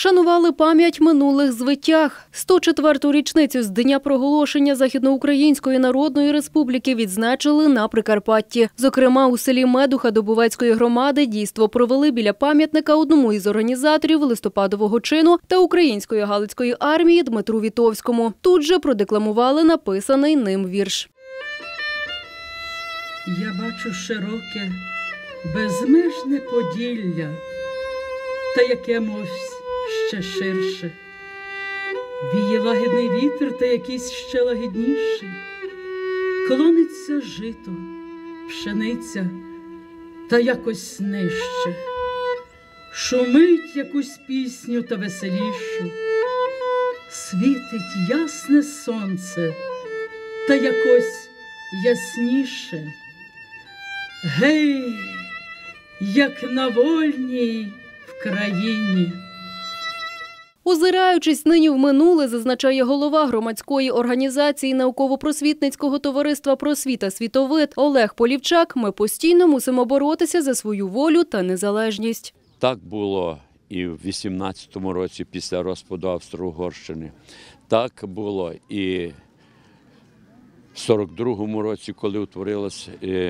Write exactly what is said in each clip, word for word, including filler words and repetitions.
Шанували пам'ять минулих звитяг. сто четверту річницю з дня проголошення Західноукраїнської Народної Республіки відзначили на Прикарпатті. Зокрема, у селі Медуха Добувецької громади дійство провели біля пам'ятника одному із організаторів листопадового чину та Української Галицької армії Дмитру Вітовському. Тут же продекламували написаний ним вірш. Я бачу широке, безмежне Поділля, та якимось ще ширше. Віє лагідний вітер, та якийсь ще лагідніший. Клониться жито, пшениця, та якось нижче. Шумить якусь пісню та веселішу. Світить ясне сонце, та якось ясніше. Гей, як на вольній в країні. Озираючись нині в минуле, зазначає голова громадської організації науково-просвітницького товариства «Просвіта Світовид» Олег Полівчак, ми постійно мусимо боротися за свою волю та незалежність. Так було і в вісімнадцятому році після розпаду Австро-Угорщини. Так було і в сорок другому році, коли утворилась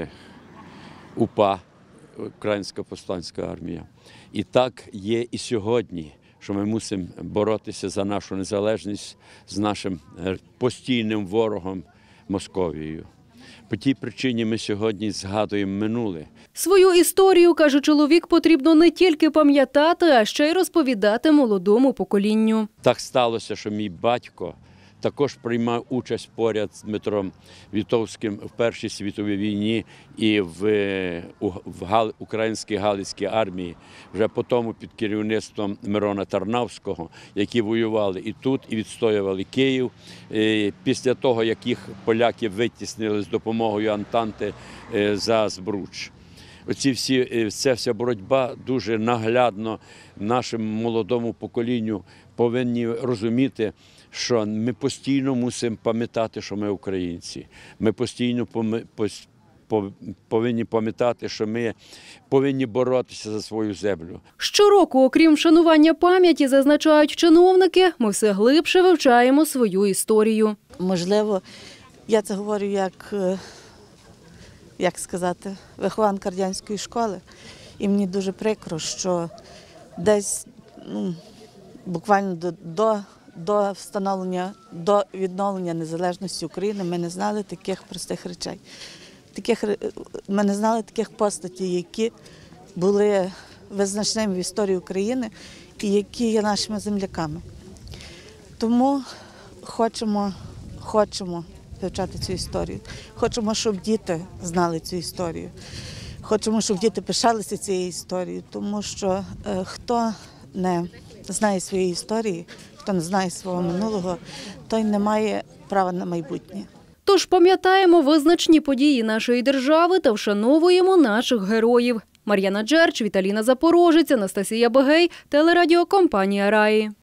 УПА, Українська повстанська армія. І так є і сьогодні, що ми мусимо боротися за нашу незалежність з нашим постійним ворогом Московією. По тій причині ми сьогодні згадуємо минуле. Свою історію, каже чоловік, потрібно не тільки пам'ятати, а ще й розповідати молодому поколінню. Так сталося, що мій батько також приймав участь поряд з Дмитром Вітовським в Першій світовій війні і в, в Гал, Українській Галицькій армії, вже потім під керівництвом Мирона Тарнавського, які воювали і тут, і відстоювали Київ. І після того, як їх поляки витіснили з допомогою Антанти за Збруч. Оці всі, ця вся боротьба дуже наглядно нашому молодому поколінню повинні розуміти, що ми постійно мусимо пам'ятати, що ми українці. Ми постійно повинні пам'ятати, що ми повинні боротися за свою землю. Щороку, окрім вшанування пам'яті, зазначають чиновники, ми все глибше вивчаємо свою історію. Можливо, я це говорю як, як сказати, вихованка радянської школи. І мені дуже прикро, що десь ну, буквально до, до До встановлення, до відновлення незалежності України ми не знали таких простих речей. Таких, ми не знали таких постатей, які були визначними в історії України і які є нашими земляками. Тому хочемо, хочемо вивчати цю історію. Хочемо, щоб діти знали цю історію. Хочемо, щоб діти пишалися цією історією, тому що е, хто не знає своєї історії, хто не знає свого минулого, той не має права на майбутнє. Тож пам'ятаємо визначні події нашої держави та вшановуємо наших героїв. Мар'яна Джерч, Віталіна Запорожець, Анастасія Бегей, телерадіокомпанія «Раї».